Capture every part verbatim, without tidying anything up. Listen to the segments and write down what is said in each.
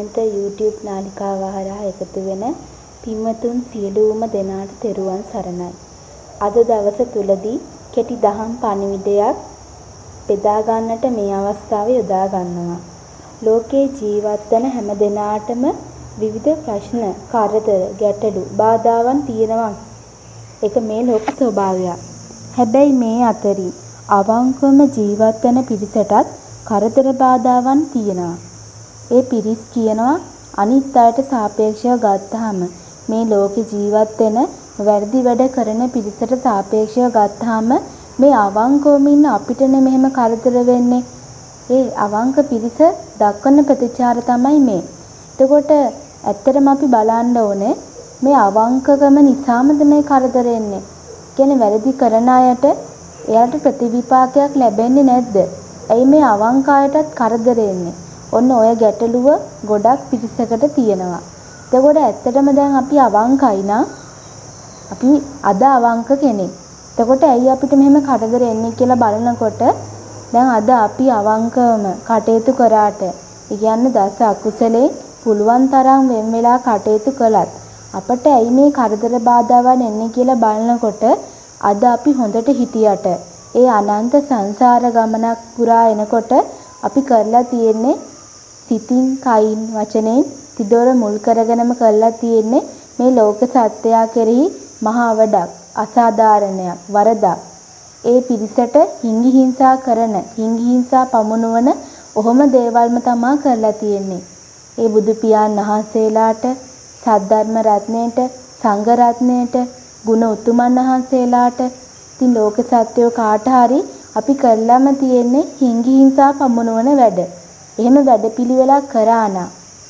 සමෙන්ත YouTube නාලිකාව හරහා එකතු වෙන පින්වතුන් සියලුම දෙනාට තෙරුවන් සරණයි. අද දවස තුලදී කෙටි දහම් පණිවිඩයක් බෙදා ගන්නට මේ අවස්ථාව යොදා ගන්නවා. ලෝකේ ජීවත් වන හැම දෙනාටම විවිධ ප්‍රශ්න, කරදර, ගැටලු, බාධාවන් තියෙනවා. ඒක මේ ලෝක ස්වභාවයක්. හැබැයි මේ අතරින් අවංකවම ජීවත් වෙන පිරිසටත් කරදර බාධාවන් තියෙනවා. ඒ පිරිස් කියනවා අනිත් අයට සාපේක්ෂව ගත්තාම මේ ලෝකේ ජීවත් වෙන වැරදි වැඩ කරන පිරිසට සාපේක්ෂව ගත්තාම මේ අවංකවම ඉන්න අපිටනේ මෙහෙම කරදර වෙන්නේ. ඒ අවංක පිරිස දක්වන ප්‍රතිචාර තමයි මේ. එතකොට ඇත්තටම අපි බලන්න ඕනේ මේ අවංකකම නිසාමද මේ කරදර එන්නේ. කියන්නේ වැරදි කරන අයට එයාට ප්‍රතිවිපාකයක් ලැබෙන්නේ නැද්ද? ඇයි මේ අවංක අයටත් කරදර එන්නේ? ඔන්න ඔය ගැටලුව ගොඩක් පිරිසකට තියෙනවා. එතකොට ඇත්තටම දැන් අපි අවංකයි නා අපි අද අවංක කෙනෙක්. එතකොට ඇයි අපිට මෙහෙම කරදර එන්නේ කියලා බලනකොට දැන් අද අපි අවංකවම කටයුතු කරාට, ඒ කියන්නේ දස අකුසලේ පුළුවන් තරම් වෙන් වෙලා කටයුතු කළත් අපට ඇයි මේ කරදර බාධාවන් එන්නේ කියලා බලනකොට අද අපි හොඳට හිටියට ඒ අනන්ත සංසාර ගමනක් පුරා එනකොට අපි කරලා තියෙන්නේ සිතින්, කයින්, වචනෙන් තිදොර මුල් කරගෙනම කරලා තියෙන්නේ මේ ලෝක සත්‍යය කෙරෙහි මහා වඩක්, අසාධාරණයක්, වරදක්. ඒ පිරිසට හිඟි හිංසා කරන, හිඟි හිංසා පමුණුවන ඔහොම දේවල්ම තමයි කරලා තියෙන්නේ. ඒ බුදු පියාණන් වහන්සේලාට, සද්ධර්ම රත්නයට, සංඝ රත්නයට, ගුණ උතුමන් වහන්සේලාට, ඉතින් ලෝක සත්‍යෝ කාට හරි අපි කරලාම තියෙන්නේ හිඟි හිංසා පමුණුවන වැඩ. එහෙම වැඩපිළිවෙලක් කරා නම්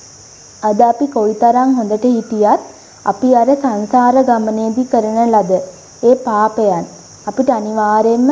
අද අපි කොයිතරම් හොඳට හිටියත් අපි අර සංසාර ගමනේදී කරන ලද ඒ පාපයන් අපිට අනිවාර්යයෙන්ම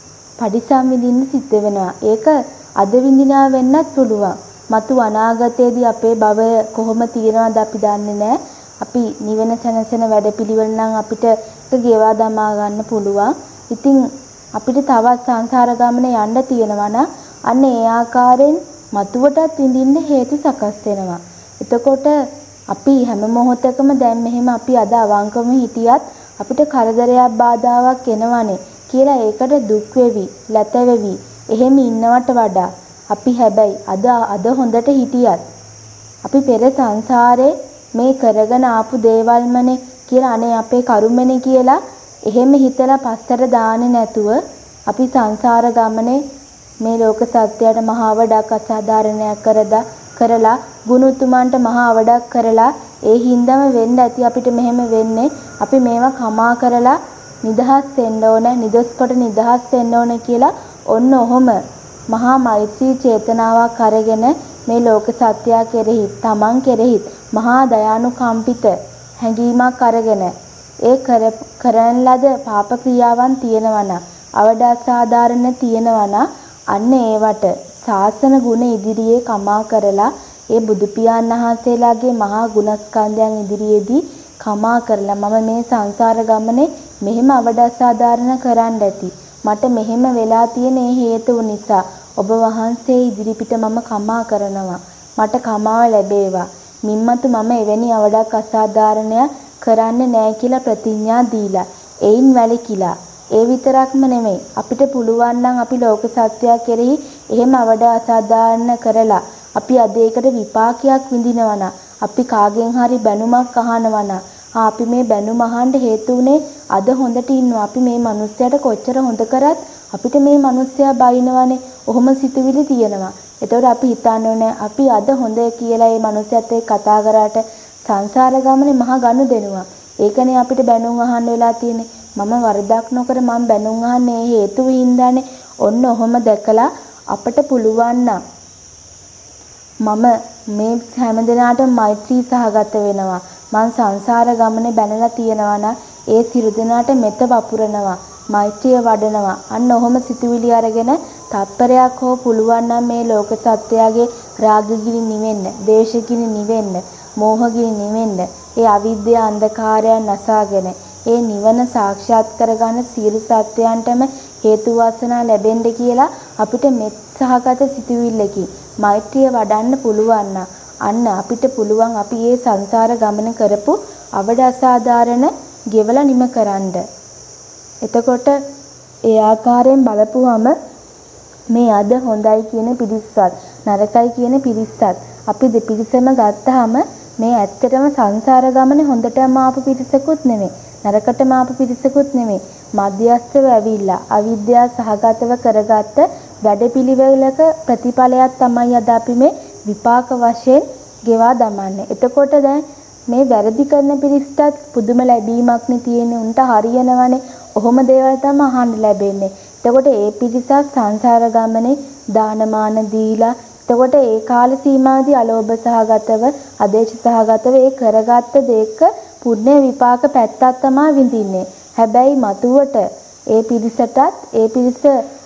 පරිසම් විඳින්න සිද්ධ වෙනවා. ඒක අද විඳිනා වෙන්නත් පුළුවන්. මතු අනාගතයේදී අපේ භවය කොහොම තියෙනවද අපි දන්නේ නැහැ. අපි නිවන සැනසෙන වැඩපිළිවෙල නම් අපිට ඒක ගෙවා දමා ගන්න පුළුවන්. ඉතින් අපිට තවත් සංසාර ගමනේ යන්න තියෙනවා නම් අන්න ඒ ආකාරයෙන් මතුවටත් විඳින්න හේතු සකස් වෙනවා. එතකොට අපි හැම මොහොතකම දැන් මෙහෙම අපි අද අවංකවම හිටියත් අපිට කරදරයක් බාධාවක් එනවනේ කියලා ඒකට දුක් වෙවි, ලැත වෙවි. එහෙම ඉන්නවට වඩා අපි හැබැයි අද අද හොඳට හිටියත් අපි පෙර සංසාරේ මේ කරගෙන ආපු දේවල්මනේ කියලා අනේ අපේ කර්මනේ කියලා එහෙම හිතලා පස්සට දාන්නේ නැතුව අපි සංසාර ගමනේ මේ ලෝක සත්‍යයට මහා වඩක් අසාධාරණයක් කරදා කරලා ගුණුතුමන්ට මහා වඩක් කරලා ඒ හින්දාම වෙන්න ඇති අපිට මෙහෙම වෙන්නේ. අපි මේවා කමා කරලා නිදහස් වෙන්න ඕන, නිදොස්කොට නිදහස් වෙන්න ඕන කියලා ඔන්න ඔහොම මහා මෛත්‍රී චේතනාවක් අරගෙන මේ ලෝක සත්‍යය කෙරෙහි, තමන් කෙරෙහි මහා දයානුකම්පිත හැඟීමක් අරගෙන ඒ කර කරන ලද පාප ක්‍රියාවන් තියෙනවා නම්, අවඩ අසාධාරණ තියෙනවා නම් අන්න ඒවට ශාසන ගුණ ඉදිරියේ කමා කරලා ඒ බුදු පියාණන් වහන්සේලාගේ මහා ගුණස්කන්ධයන් ඉදිරියේදී කමා කරලා මම මේ සංසාර ගමනේ මෙහෙම අවඩ අසාධාරණ කරන්න ඇති. මට මෙහෙම වෙලා තියෙන හේතුව නිසා ඔබ වහන්සේ ඉදිරිපිට මම කමා කරනවා. මට කමාව ලැබේවා. මින්මතු මම එවැනි අවඩක් අසාධාරණයක් කරන්නේ නැහැ කියලා ප්‍රතිඥා දීලා එයින් වැළකීලා. ඒ විතරක්ම නෙමෙයි අපිට පුළුවන් නම් අපි ලෝක සත්‍යය කෙරෙහි එහෙම අවඩ අසාධාරණ කරලා අපි අද ඒකට විපාකයක් විඳිනවා නම්, අපි කාගෙන් හරි බැනුමක් අහනවා නම්, අපි මේ බැනුම අහන්න හේතු උනේ අද හොඳට ඉන්නවා. අපි මේ මිනිස්සයාට කොච්චර හොඳ කරත් අපිට මේ මිනිස්සයා බයිනවනේ. ඔහොම සිතුවිලි තියෙනවා. ඒතකොට අපි හිතන්නේ අපි අද හොඳ කියලා මේ මිනිස්සයාත් එක්ක කතා කරාට සංසාර ගමනේ මහා ගනුදෙනුවක්. ඒකනේ අපිට බැනුම් අහන්න වෙලා තියෙන්නේ. මම වරදක් නොකර මම බැනුම් අහන්නේ හේතු වින්දානේ. ඔන්න ඔහොම දැකලා අපට පුළුවන් නම් මම මේ හැම දිනාටම මෛත්‍රී සහගත වෙනවා. මං සංසාර ගමනේ බැනලා තියෙනවා නම් ඒ සියලු දිනාට මෙත වපුරනවා, මෛත්‍රිය වඩනවා. අන්න ඔහොම සිතුවිලි අරගෙන තත්පරයක් හෝ පුළුවන් නම් මේ ලෝක සත්‍යයේ රාගගිනි නිවෙන්න, දේශගිනි නිවෙන්න, මෝහගිනි නිවෙන්න, ඒ අවිද්‍යා අන්ධකාරයන් නැසාගෙන ඒ නිවන සාක්ෂාත් කරගන්න සියලු සත්‍යයන්ටම හේතු වාසනා ලැබෙන්න කියලා අපිට මෙත් සහගත සිතුවිල්ලකින් මෛත්‍රිය වඩන්න පුළුවන් නම් අන්න අපිට පුළුවන් අපි මේ සංසාර ගමන කරපු අවඩ අසාධාරණ ගෙවලා නිම කරන්න. එතකොට ඒ ආකාරයෙන් බලපුවම මේ අද හොඳයි කියන පිරිසත් නරකයි කියන පිරිසත් අපි දෙපිරිසම ගත්තාම මේ ඇත්තටම සංසාර ගමනේ හොඳටම ආපු පිරිසකුත් නෙමෙයි නරකටම ආපු පිරිසකුත් නෙමෙයි මධ්‍යස්ථව ඇවිල්ලා අවිද්‍යාව සහගතව කරගත්ත වැඩපිළිවෙලක ප්‍රතිඵලයක් තමයි අද අපි මේ විපාක වශයෙන් ගෙවා දමන්නේ. එතකොට දැන් මේ වැරදි කරන පිරිසටත් පුදුම ලැබීමක් නේ තියෙන්නේ. උන්ට හරියනවනේ. ඔහොම දේවල් තමයි අහන්න ලැබෙන්නේ. එතකොට ඒ පිරිසක් සංසාර ගමනේ දානමාන දීලා එතකොට ඒ කාල සීමාවේදී අලෝභ සහගතව ආදේශ සහගතව ඒ කරගත්ත දෙයක පුණ්‍ය විපාක පැත්තක් තමයි විඳින්නේ. හැබැයි මතුවට ඒ පිරිසටත් ඒ පිරිස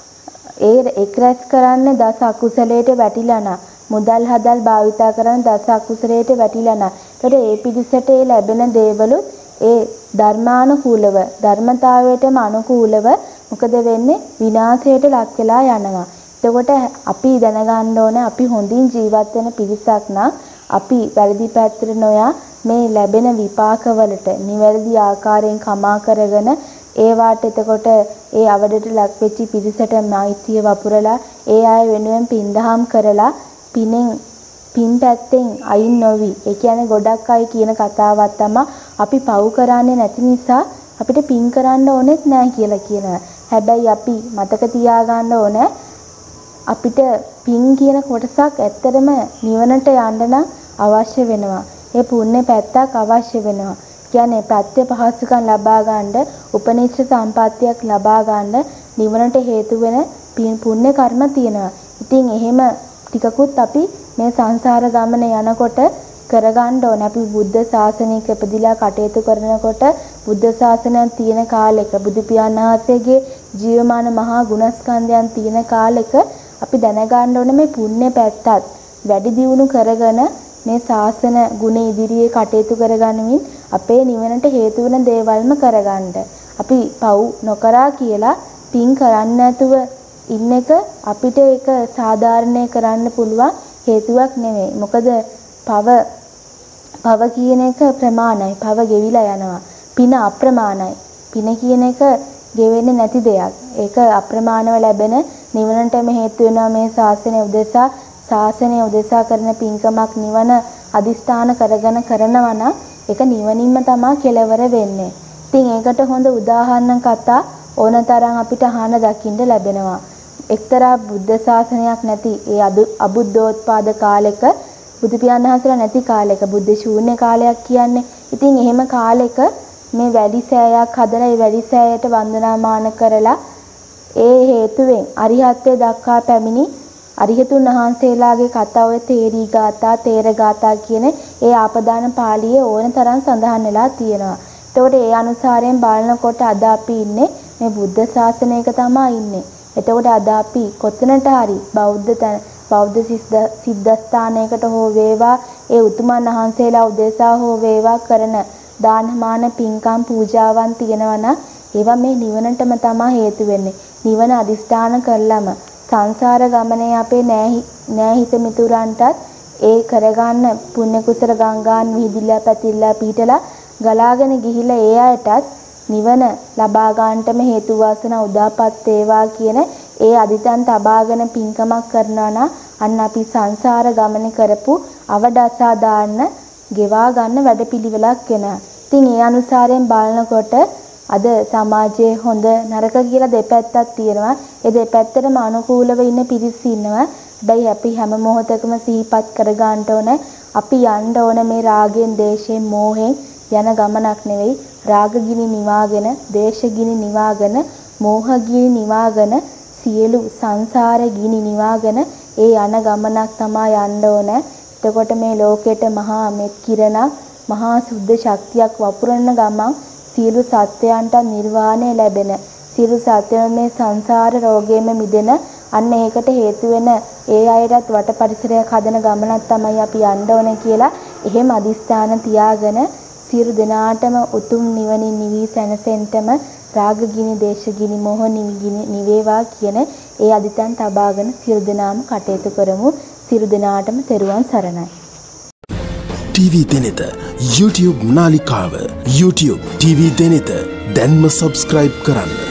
ඒ එක්රැස් කරන්න දස අකුසලයට වැටිලා නා මුදල් හදල් භාවිතා කරන දස අකුසලයට වැටිලා නා. ඒකට ඒ පිරිසට ඒ ලැබෙන දේවලුත් ඒ ධර්මානුකූලව ධර්මතාවයටම අනුකූලව මොකද වෙන්නේ විනාශයට ලක් වෙලා යනවා. එතකොට අපි දැනගන්න ඕනේ අපි හොඳින් ජීවත් වෙන පිරිසක් නම් අපි වැරදි පැත්තට නොයා මේ ලැබෙන විපාකවලට නිවැරදි ආකාරයෙන් කමා කරගෙන ඒවාට එතකොට ඒ අවඩට ලක් වෙච්ච පිරිසට මෛත්‍රිය වපුරලා ඒ අය වෙනුවෙන් පින්දහම් කරලා පිනෙන් පින් පැත්තෙන් අයින් නොවි. ඒ කියන්නේ ගොඩක් අය කියන කතාවක් තමයි අපි පව් කරන්නේ නැති නිසා අපිට පින් කරන්න ඕනෙත් නැහැ කියලා කියනවා. හැබැයි අපි මතක තියාගන්න ඕනේ අපිට පින් කියන කොටසක් ඇත්තටම නිවනට යන්න නම් අවශ්‍ය වෙනවා. ඒ පුණ්‍ය පැත්තක් අවශ්‍ය වෙනවා. කියන්නේ ප්‍රත්‍ය පහසුකම් ලබා ගන්න, උපනිෂ්ඨ සම්පත්තියක් ලබා ගන්න නිවනට හේතු වෙන පුණ්‍ය කර්ම තියෙනවා. ඉතින් එහෙම ටිකකුත් අපි මේ සංසාර ගමනේ යනකොට කරගන්න ඕන. අපි බුද්ධ ශාසනයක ඉපදිලා කටයුතු කරනකොට බුද්ධ ශාසනයක් තියෙන කාලෙක බුදු පියාණන් වහන්සේගේ ජීවමාන මහා ගුණස්කන්ධයන් තියෙන කාලෙක අපි දැනගන්න ඕනේ මේ පුණ්‍ය පැත්තත් වැඩි දියුණු කරගෙන මේ ශාසන ගුණ ඉදිරියේ කටයුතු කරගන්නමින් අපේ නිවනට හේතු වෙන දේවල්ම කරගන්න. අපි පව් නොකරා කියලා පින් කරන්නේ නැතුව ඉන්න එක අපිට ඒක සාධාරණය කරන්න පුළුවන් හේතුවක් නෙමෙයි. මොකද පව පව කියන එක ප්‍රමාණයි. පව ගෙවිලා යනවා. පින අප්‍රමාණයි. පින කියන එක ගෙවෙන්නේ නැති දෙයක්. ඒක අප්‍රමාණව ලැබෙන නිවනටම හේතු වෙනවා මේ ශාසනය උදෙසා ශාසනය උදෙසා කරන පින්කමක් නිවන අදිස්ථාන කරගෙන කරනවා නම් ඒක නිවනින්ම තමයි කෙලවර වෙන්නේ. ඉතින් ඒකට හොඳ උදාහරණ කතා ඕනතරම් අපිට අහන්න දකින්න ලැබෙනවා. එක්තරා බුද්ධ ශාසනයක් නැති ඒ අබුද්ධෝත්පාද කාලෙක බුදු පියාණන් වහන්සේලා නැති කාලෙක බුද්ධ ශූන්‍ය කාලයක් කියන්නේ. ඉතින් එහෙම කාලෙක මේ වැඩි සෑයක් හදලා ඒ වැඩි සෑයට වන්දනාමාන කරලා ඒ හේතුවෙන් අරිහත්ත්වයට දක්වා පැමිණි අරිහතුන් වහන්සේලාගේ කතා ඔය තේරී ගාථා තේර ගාථා කියන ඒ ආපදාන පාළියේ ඕන තරම් සඳහන් වෙලා තියෙනවා. එතකොට ඒ අනුසාරයෙන් බලනකොට අද අපි ඉන්නේ මේ බුද්ධ ශාසනයක තමයි ඉන්නේ. එතකොට අද අපි කොතනට හරි බෞද්ධ තන බෞද්ධ සිද්ධාස්ථානයකට හෝ වේවා ඒ උතුමන් වහන්සේලා උදෙසා හෝ වේවා කරන දානමාන පින්කම් පූජාවන් තියෙනවා නම් ඒවා මේ නිවනටම තමයි හේතු වෙන්නේ. නිවන අදිස්ථාන කරලම සංසාර ගමනේ අපේ නෑ හිත මිතුරන්ටත් ඒ කරගන්න පුණ්‍ය කුසල ගංගාන් විහිදිලා පැතිරලා පීටලා ගලාගෙන ගිහිලා ඒ අයටත් නිවන ලබා ගන්නටම හේතු වාසනා උදාපත් වේවා කියන ඒ අදිතන් තබාගෙන පින්කමක් කරනවා නම් අන්න අපි සංසාර ගමනේ කරපු අවඩ අසාධාරණ ගෙවා ගන්න වැඩපිළිවෙලක් වෙනවා. ඉතින් ඒ අනුසාරයෙන් බලනකොට අද සමාජයේ හොඳ නරක කියලා දෙපැත්තක් තියෙනවා. ඒ දෙපැත්තටම අනුකූලව ඉන්න පිරිස් ඉන්නවා. හැබැයි අපි හැම මොහොතකම සිහිපත් කර ගන්න ඕන අපි යන්න ඕන මේ රාගයෙන්, දේශයෙන්, මෝහයෙන් යන ගමනක් නෙවෙයි. රාගගිනි නිවාගෙන, දේශගිනි නිවාගෙන, මෝහගිනි නිවාගෙන, සියලු සංසාර ගිනි නිවාගෙන ඒ යන ගමනක් තමයි යන්න ඕන. එතකොට මේ ලෝකෙට මහා මෙත් කිරණක්, මහා සුද්ධ ශක්තියක් වපුරන ගමන් සියලු සත්‍යයන්ට නිර්වාණය ලැබෙන සියලු සත්‍යයන් මේ සංසාර රෝගයෙන් මිදෙන අන්න ඒකට හේතු වෙන ඒ අයටත් වට පරිසරයක් හදන ගමනක් තමයි අපි යන්න ඕනේ කියලා එහෙම අදිස්ථාන තියාගෙන සියලු දෙනාටම උතුම් නිවනින් නිවි සැනසෙන්නටම රාගගිනි, දේශගිනි, මෝහගිනි නිවේවා කියන ඒ අදිතන් තබාගෙන සියලු දෙනාම කටයුතු කරමු. සියලු දෙනාටම තෙරුවන් සරණයි. ටීවී දෙනෙත YouTube නාලිකාව YouTube ටීවී දෙනෙත දැන්ම සබස්ක්‍රයිබ් කරන්න.